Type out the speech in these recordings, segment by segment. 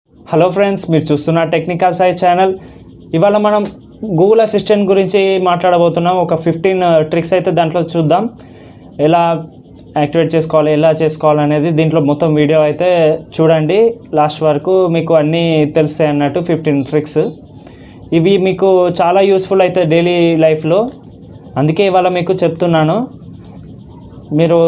Hello friends, మీరు చూస్తున్న technical సై channel. ఇవాళ మనం గూగుల్ అసిస్టెంట్ గురించి మాట్లాడబోతున్నాం. ఒక 15 ట్రిక్స్ అయితే దాంట్లో చూద్దాం. ఎలా యాక్టివేట్ చేసుకోవాలి, ఎలా చేసుకోవాలనేది దీంట్లో మొత్తం వీడియో అయితే చూడండి. లాస్ట్ వరకు మీకు అన్నీ తెలుస్తాయి అన్నట్టు 15 ట్రిక్స్. ఇవి మీకు చాలా యూస్ఫుల్ అవుతాయి డైలీ లైఫ్లో. అందుకే ఇవాళ మీకు చెప్తున్నాను. మీరు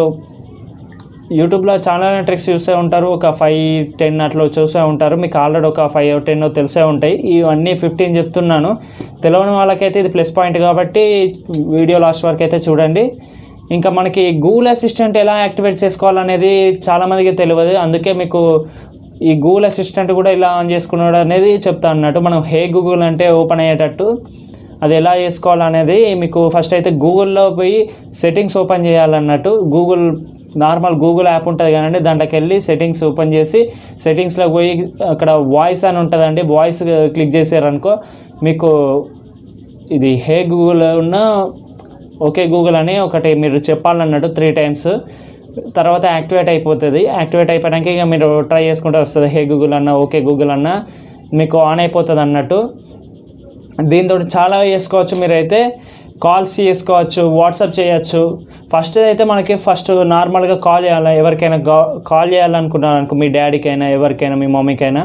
యూట్యూబ్లో చాలా ట్రిక్స్ చూస్తూ ఉంటారు, ఒక 5-10 అట్లా చూస్తూ ఉంటారు. మీకు ఆల్రెడీ ఒక 5-10 తెలిసే ఉంటాయి. ఇవన్నీ 15 చెప్తున్నాను. తెలియని వాళ్ళకైతే ఇది ప్లస్ పాయింట్ కాబట్టి వీడియో లాస్ట్ వరకు అయితే చూడండి. ఇంకా మనకి గూగుల్ అసిస్టెంట్ ఎలా యాక్టివేట్ చేసుకోవాలనేది చాలామందికి తెలియదు. అందుకే మీకు ఈ గూగుల్ అసిస్టెంట్ కూడా ఎలా ఆన్ చేసుకున్నాడు అనేది చెప్తాను అన్నట్టు. మనం హే గూగుల్ అంటే ఓపెన్ అయ్యేటట్టు అది ఎలా చేసుకోవాలనేది మీకు ఫస్ట్ అయితే గూగుల్లో పోయి సెట్టింగ్స్ ఓపెన్ చేయాలన్నట్టు. నార్మల్ గూగుల్ యాప్ ఉంటుంది కదండి, దాంట్లోకి వెళ్ళి సెట్టింగ్స్ ఓపెన్ చేసి సెట్టింగ్స్లోకి పోయి అక్కడ వాయిస్ అని ఉంటుందండి. వాయిస్ క్లిక్ చేసారనుకో మీకు ఇది హే గూగుల్ ఉన్న ఓకే గూగుల్ అని ఒకటి మీరు చెప్పాలన్నట్టు 3 times. తర్వాత యాక్టివేట్ అయిపోతుంది. యాక్టివేట్ అయిపోయాక ఇక మీరు ట్రై చేసుకుంటూ వస్తుంది. హే గూగుల్ అన్న, ఓకే గూగుల్ అన్న మీకు ఆన్ అయిపోతుంది అన్నట్టు. దీంతో చాలా చేసుకోవచ్చు. మీరైతే కాల్స్ చేసుకోవచ్చు, వాట్సాప్ చేయొచ్చు. ఫస్ట్ అయితే మనకి నార్మల్గా కాల్ చేయాలి. ఎవరికైనా కాల్ చేయాలనుకున్నారు అనుకో, మీ డాడీకైనా, ఎవరికైనా, మీ మమ్మీకైనా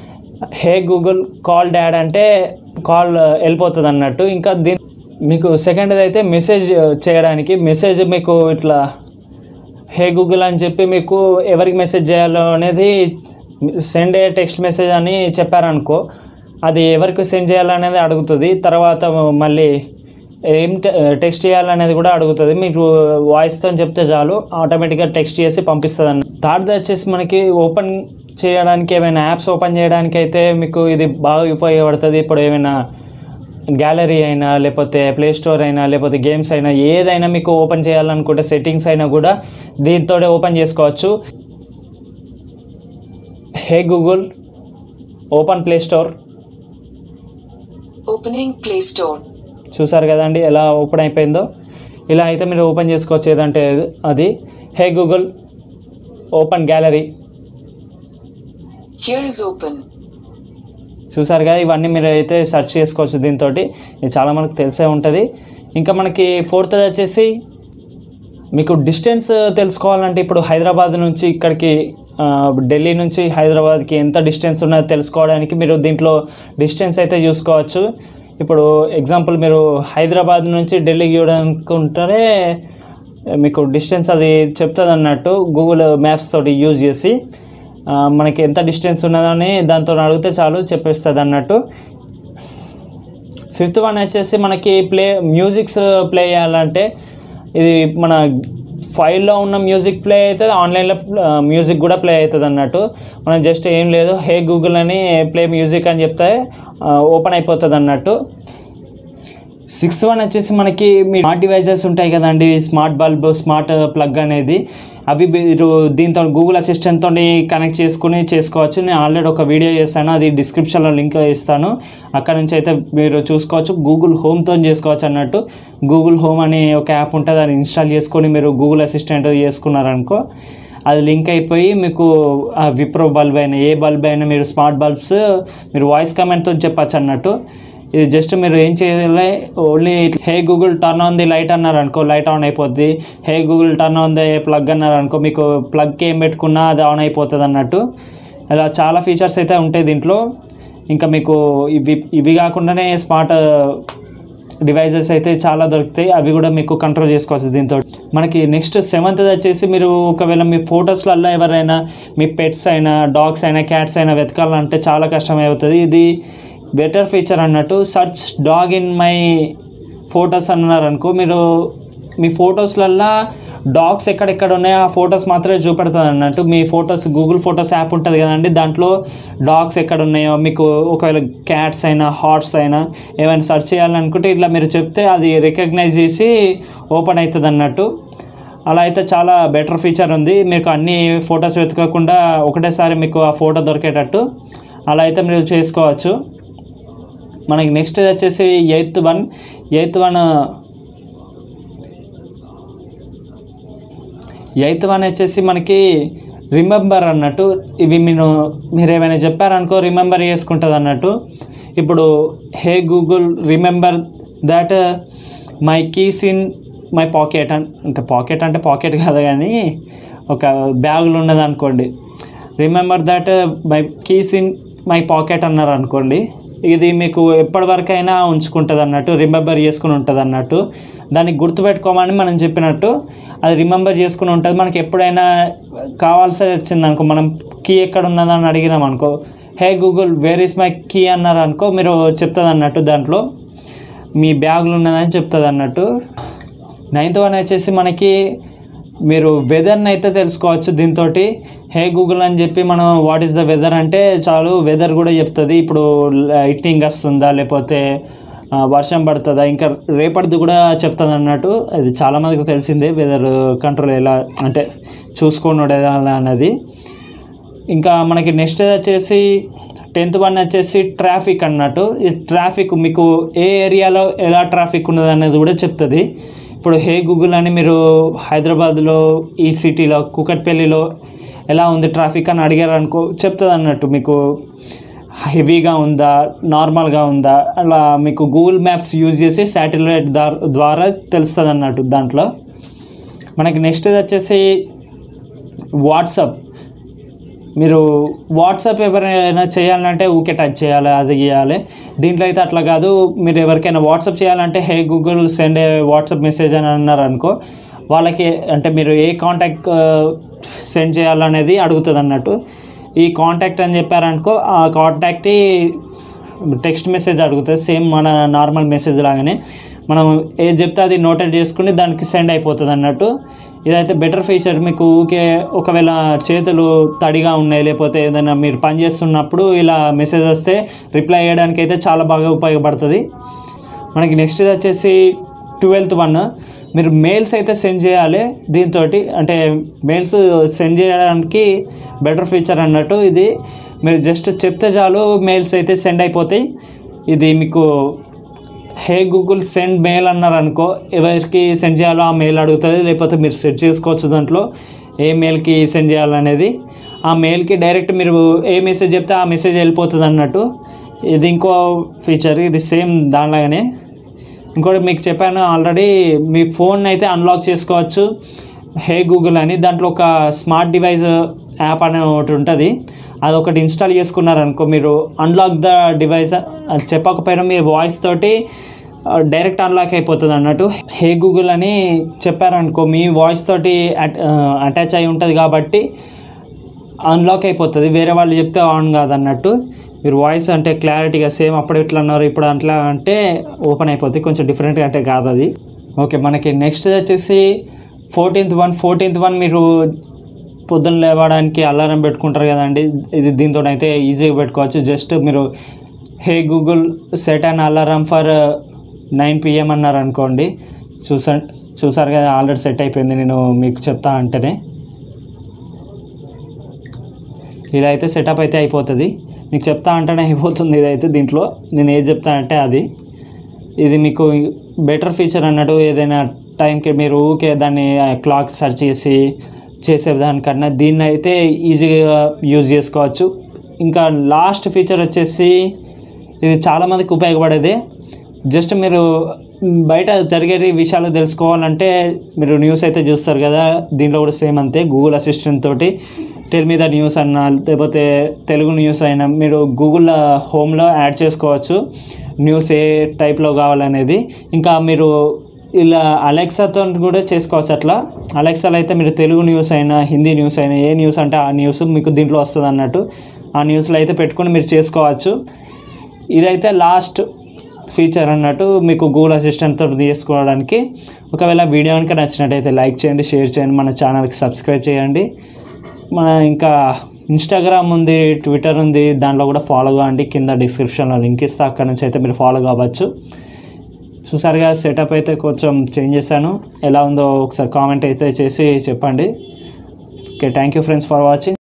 హే గూగుల్ కాల్ డాడ్ అంటే కాల్ వెళ్ళిపోతుంది అన్నట్టు. ఇంకా మీకు సెకండ్ది అయితే మెసేజ్ చేయడానికి. మెసేజ్ మీకు ఇట్లా హే గూగుల్ అని చెప్పి మీకు ఎవరికి మెసేజ్ చేయాలో అనేది సెండ్ ఏ టెక్స్ట్ మెసేజ్ అని చెప్పారనుకో, అది ఎవరికి సెండ్ చేయాలనేది అడుగుతుంది. తర్వాత మళ్ళీ ఏం టెక్స్ట్ చేయాలనేది కూడా అడుగుతుంది. మీకు వాయిస్తో చెప్తే చాలు, ఆటోమేటిక్గా టెక్స్ట్ చేసి పంపిస్తుంది అన్న. థర్డ్ వచ్చేసి మనకి ఓపెన్ చేయడానికి, ఏమైనా యాప్స్ ఓపెన్ చేయడానికి అయితే మీకు ఇది బాగా ఉపయోగపడుతుంది. ఇప్పుడు ఏమైనా గ్యాలరీ అయినా, లేకపోతే ప్లే స్టోర్ అయినా, లేకపోతే గేమ్స్ అయినా, ఏదైనా మీకు ఓపెన్ చేయాలనుకుంటే సెట్టింగ్స్ అయినా కూడా దీంతో ఓపెన్ చేసుకోవచ్చు. Hey Google open Play Store. Opening Play Store. చూసారు కదండి ఎలా ఓపెన్ అయిపోయిందో. ఇలా అయితే మీరు ఓపెన్ చేసుకోవచ్చు. ఏదంటే అది hey Google open gallery. Here is open. చూసారు కదా, ఇవన్నీ మీరు అయితే సెర్చ్ చేసుకోవచ్చు దీంతో. ఇది చాలా మనకు తెలిసే ఉంటుంది. ఇంకా మనకి ఫోర్త్ వచ్చేసి మీకు డిస్టెన్స్ తెలుసుకోవాలంటే, ఇప్పుడు హైదరాబాద్ నుంచి ఇక్కడికి, ఢిల్లీ నుంచి హైదరాబాద్కి ఎంత డిస్టెన్స్ ఉన్నదో తెలుసుకోవడానికి మీరు దీంట్లో డిస్టెన్స్ అయితే చూసుకోవచ్చు. ఇప్పుడు ఎగ్జాంపుల్ మీరు హైదరాబాద్ నుంచి ఢిల్లీకి చూడాలనుకుంటే మీకు డిస్టెన్స్ అది చెప్తుంది అన్నట్టు. గూగుల్ మ్యాప్స్ తోటి యూజ్ చేసి మనకి ఎంత డిస్టెన్స్ ఉన్నదని దాంతో అడిగితే చాలు చెప్పేస్తుంది అన్నట్టు. ఫిఫ్త్ వన్ వచ్చేసి మనకి మ్యూజిక్స్ ప్లే చేయాలంటే, ఇది మన ఫైల్లో ఉన్న మ్యూజిక్ ప్లే అవుతుంది, ఆన్లైన్లో మ్యూజిక్ కూడా ప్లే అవుతుంది అన్నట్టు. మనం జస్ట్ ఏం లేదు, హే గూగుల్ అని ప్లే మ్యూజిక్ అని చెప్తే ఓపెన్ అయిపోతుంది అన్నట్టు. సిక్స్త్ వన్ వచ్చేసి మనకి మీ స్మార్ట్ డివైజెస్ ఉంటాయి కదండి, స్మార్ట్ బల్బ్, స్మార్ట్ ప్లగ్ అనేది, అవి మీరు దీంతో గూగుల్ అసిస్టెంట్తో కనెక్ట్ చేసుకుని చేసుకోవచ్చు. నేను ఆల్రెడీ ఒక వీడియో చేస్తాను, అది డిస్క్రిప్షన్లో లింక్ ఇస్తాను. అక్కడ నుంచి అయితే మీరు చూసుకోవచ్చు. గూగుల్ హోమ్తో చేసుకోవచ్చు అన్నట్టు. గూగుల్ హోమ్ అని ఒక యాప్ ఉంటుంది, అది ఇన్స్టాల్ చేసుకొని మీరు గూగుల్ అసిస్టెంట్ చేసుకున్నారనుకో, అది లింక్ అయిపోయి మీకు ఆ విప్రో బల్బ్ అయినా, ఏ బల్బ్ అయినా, మీరు స్మార్ట్ బల్బ్స్ మీరు వాయిస్ కమాండ్తో చెప్పచ్చు అన్నట్టు. ఇది జస్ట్ మీరు ఏం చేయాలి, only hey Google turn on the light అన్నారనుకో, లైట్ ఆన్ అయిపోద్ది. Hey Google turn on the plug అన్నారనుకో, మీకు ప్లగ్కి ఏం పెట్టుకున్నా అది ఆన్ అయిపోతుంది అన్నట్టు. ఇలా చాలా ఫీచర్స్ అయితే ఉంటాయి దీంట్లో. ఇంకా మీకు ఇవి కాకుండానే స్మార్ట్ డివైజెస్ అయితే చాలా దొరుకుతాయి, అవి కూడా మీకు కంట్రోల్ చేసుకోవచ్చు దీంతో. మనకి నెక్స్ట్ 7th వచ్చేసి, మీరు ఒకవేళ మీ ఫొటోస్లలో ఎవరైనా మీ పెట్స్ అయినా, డాగ్స్ అయినా, క్యాట్స్ అయినా వెతకాలంటే చాలా కష్టమవుతుంది. ఇది బెటర్ ఫీచర్ అన్నట్టు. Search dog in my photos అన్నారనుకో, మీరు మీ ఫొటోస్లల్లో డాగ్స్ ఎక్కడెక్కడ ఉన్నాయో ఆ ఫొటోస్ మాత్రమే చూపెడుతుంది అన్నట్టు. మీ ఫొటోస్ గూగుల్ ఫొటోస్ యాప్ ఉంటుంది కదండి, దాంట్లో డాగ్స్ ఎక్కడ ఉన్నాయో, మీకు ఒకవేళ క్యాట్స్ అయినా, హార్ట్స్ అయినా ఏమైనా సెర్చ్ చేయాలనుకుంటే ఇట్లా మీరు చెప్తే అది రికగ్నైజ్ చేసి ఓపెన్ అవుతుంది అన్నట్టు. అలా అయితే చాలా బెటర్ ఫీచర్ ఉంది. మీకు అన్ని ఫొటోస్ వెతకకుండా ఒకటేసారి మీకు ఆ ఫోటో దొరికేటట్టు అలా అయితే మీరు చేసుకోవచ్చు. మనకి నెక్స్ట్ వచ్చేసి ఎయిత్ వన్ వచ్చేసి మనకి రిమెంబర్ అన్నట్టు. ఇవి మీరు ఏమైనా చెప్పారనుకో రిమెంబర్ చేసుకుంటుంది అన్నట్టు. ఇప్పుడు hey Google remember that my keys in my pocket ఇంకా పాకెట్ అంటే పాకెట్ కాదు కానీ ఒక బ్యాగులు ఉన్నది అనుకోండి, remember that my keys in my pocket అన్నారు అనుకోండి, ఇది మీకు ఎప్పటివరకైనా ఉంచుకుంటుంది అన్నట్టు, రిమెంబర్ చేసుకుని ఉంటుంది అన్నట్టు. దాన్ని గుర్తుపెట్టుకోమని మనం చెప్పినట్టు అది రిమెంబర్ చేసుకుని ఉంటుంది. మనకి ఎప్పుడైనా కావాల్సి వచ్చింది అనుకో, మనం కీ ఎక్కడ ఉన్నదని అడిగినాం అనుకో, hey Google where is my key అన్నారు అనుకో, మీరు చెప్తుంది అన్నట్టు, దాంట్లో మీ బ్యాగులు ఉన్నదని చెప్తుంది అన్నట్టు. 9th వన్ వచ్చేసి మనకి మీరు వెదర్ని అయితే తెలుసుకోవచ్చు దీంతో. హే గూగుల్ అని చెప్పి మనం వాట్ ఈస్ ద వెదర్ అంటే చాలు, వెదర్ కూడా చెప్తుంది. ఇప్పుడు లైటింగ్ వస్తుందా లేకపోతే వర్షం పడుతుందా, ఇంకా రేపటిది కూడా చెప్తుంది అన్నట్టు. అది చాలామందికి తెలిసిందే వెదర్ కంట్రోల్ ఎలా అంటే చూసుకోండి ఎలా అన్నది. ఇంకా మనకి నెక్స్ట్ వచ్చేసి 10th వన్ వచ్చేసి ట్రాఫిక్ అన్నట్టు. ఈ ట్రాఫిక్ మీకు ఏ ఏరియాలో ఎలా ట్రాఫిక్ ఉన్నది అనేది కూడా చెప్తుంది. ఇప్పుడు హే గూగుల్ అని మీరు హైదరాబాద్లో ఈ సిటీలో కూకట్పల్లిలో ఎలా ఉంది ట్రాఫిక్ అని అడిగారు అనుకో, చెప్తుంది అన్నట్టు. మీకు హెవీగా ఉందా నార్మల్గా ఉందా అలా మీకు గూగుల్ మ్యాప్స్ యూజ్ చేసి శాటిలైట్ ద్వారా తెలుస్తుంది అన్నట్టు దాంట్లో. మనకి నెక్స్ట్ వచ్చేసి వాట్సాప్. మీరు వాట్సాప్ ఎవరైనా చేయాలంటే ఊకే టచ్ చేయాలి, అది చేయాలి. దీంట్లో అయితే అట్లా కాదు. మీరు ఎవరికైనా వాట్సాప్ చేయాలంటే hey Google send a WhatsApp message అని అన్నారు అనుకో, వాళ్ళకి అంటే మీరు ఏ కాంటాక్ట్ సెండ్ చేయాలనేది అడుగుతుంది అన్నట్టు. ఈ కాంటాక్ట్ అని చెప్పారనుకో, ఆ కాంటాక్ట్ టెక్స్ట్ మెసేజ్ అడుగుతుంది, సేమ్ మన నార్మల్ మెసేజ్ లాగానే. మనం ఏది చెప్తే అది నోటెడ్ చేసుకుని దానికి సెండ్ అయిపోతుంది అన్నట్టు. ఇదైతే బెటర్ ఫీచర్. మీకు ఊకే ఒకవేళ చేతులు తడిగా ఉన్నాయి లేకపోతే ఏదైనా మీరు పని చేస్తున్నప్పుడు ఇలా మెసేజ్ వస్తే రిప్లై చేయడానికి అయితే చాలా బాగా ఉపయోగపడుతుంది. మనకి నెక్స్ట్ వచ్చేసి 12th వన్, మీరు మెయిల్స్ అయితే సెండ్ చేయాలి దీంతో. అంటే మెయిల్స్ సెండ్ చేయడానికి బెటర్ ఫీచర్ అన్నట్టు ఇది. మీరు జస్ట్ చెప్తే చాలు మెయిల్స్ అయితే సెండ్ అయిపోతాయి. ఇది మీకు హే గూగుల్ సెండ్ మెయిల్ అన్నారు అనుకో, ఎవరికి సెండ్ చేయాలో ఆ మెయిల్ అడుగుతుంది. లేకపోతే మీరు సెట్ చేసుకోవచ్చు దాంట్లో ఏ మెయిల్కి సెండ్ చేయాలనేది. ఆ మెయిల్కి డైరెక్ట్ మీరు ఏ మెసేజ్ చెప్తే ఆ మెసేజ్ వెళ్ళిపోతుంది అన్నట్టు. ఇది ఇంకో ఫీచర్, ఇది సేమ్ దానిలాగానే. ఇంకోటి మీకు చెప్పాను ఆల్రెడీ, మీ ఫోన్ అయితే అన్లాక్ చేసుకోవచ్చు హే గూగుల్ అని. దాంట్లో ఒక స్మార్ట్ డివైస్ యాప్ అనే ఒకటి ఉంటుంది, అదొకటి ఇన్స్టాల్ చేసుకున్నారనుకో, మీరు అన్లాక్ ద డివైస్ అది చెప్పకపోయినా మీ వాయిస్ తోటి డైరెక్ట్ అన్లాక్ అయిపోతుంది అన్నట్టు. హే గూగుల్ అని చెప్పారనుకో, మీ వాయిస్ తోటి అటాచ్ అయి ఉంటుంది కాబట్టి అన్లాక్ అయిపోతుంది. వేరే వాళ్ళు చెప్తే ఆన్ కాదన్నట్టు. మీరు వాయిస్ అంటే క్లారిటీగా సేమ్ అప్పుడు ఎట్లా అన్నారు ఇప్పుడు అట్లా అంటే ఓపెన్ అయిపోతుంది, కొంచెం డిఫరెంట్గా అంటే కాదు అది. ఓకే, మనకి నెక్స్ట్ వచ్చేసి 14th వన్ మీరు పొద్దున్న లేవడానికి అలారం పెట్టుకుంటారు కదండి, ఇది దీంతో అయితే ఈజీగా పెట్టుకోవచ్చు. జస్ట్ మీరు hey Google set and alarm for 9 PM అన్నారు అనుకోండి, చూసారు కదా ఆల్రెడీ సెట్ అయిపోయింది. నేను మీకు చెప్తా అంటేనే ఇదైతే సెటప్ అయితే అయిపోతుంది, మీకు చెప్తా అంటేనే అయిపోతుంది. ఇదైతే దీంట్లో నేను ఏది చెప్తా అంటే అది. ఇది మీకు బెటర్ ఫీచర్ అన్నట్టు. ఏదైనా టైంకి మీరు ఊకే దాన్ని క్లాక్ సెర్చ్ చేసేదానికన్నా దీన్ని అయితే ఈజీగా యూజ్ చేసుకోవచ్చు. ఇంకా లాస్ట్ ఫీచర్ వచ్చేసి ఇది చాలామందికి ఉపయోగపడేది. జస్ట్ మీరు బయట జరిగే విషయాలు తెలుసుకోవాలంటే మీరు న్యూస్ అయితే చూస్తారు కదా, దీంట్లో కూడా సేమ్ అంతే. గూగుల్ అసిస్టెంట్ తోటి టెల్ మీ ద న్యూస్ అన్నా లేకపోతే తెలుగు న్యూస్ అయినా మీరు గూగుల్ హోమ్లో యాడ్ చేసుకోవచ్చు న్యూస్ ఏ టైప్లో కావాలనేది. ఇంకా మీరు ఇలా అలెక్సాతో కూడా చేసుకోవచ్చు. అట్లా అలెక్సాలో అయితే మీరు తెలుగు న్యూస్ అయినా హిందీ న్యూస్ అయినా ఏ న్యూస్ అంటే ఆ న్యూస్ మీకు దీంట్లో వస్తుంది అన్నట్టు. ఆ న్యూస్లో అయితే పెట్టుకొని మీరు చేసుకోవచ్చు. ఇదైతే లాస్ట్ ఫీచర్ అన్నట్టు మీకు గూగుల్ అసిస్టెంట్తో చేసుకోవడానికి. ఒకవేళ వీడియో కనుక నచ్చినట్టయితే లైక్ చేయండి, షేర్ చేయండి, మన ఛానల్కి సబ్స్క్రైబ్ చేయండి. మన ఇంకా ఇన్స్టాగ్రామ్ ఉంది, ట్విట్టర్ ఉంది, దాంట్లో కూడా ఫాలో కావండి. కింద డిస్క్రిప్షన్లో లింక్ ఇస్తా, అక్కడ నుంచి అయితే మీరు ఫాలో కావచ్చు. చూసారుగా సెటప్ అయితే కొంచెం చేంజ్ చేశాను, ఎలా ఉందో ఒకసారి కామెంట్ అయితే చేసి చెప్పండి. Okay, thank you friends for watching.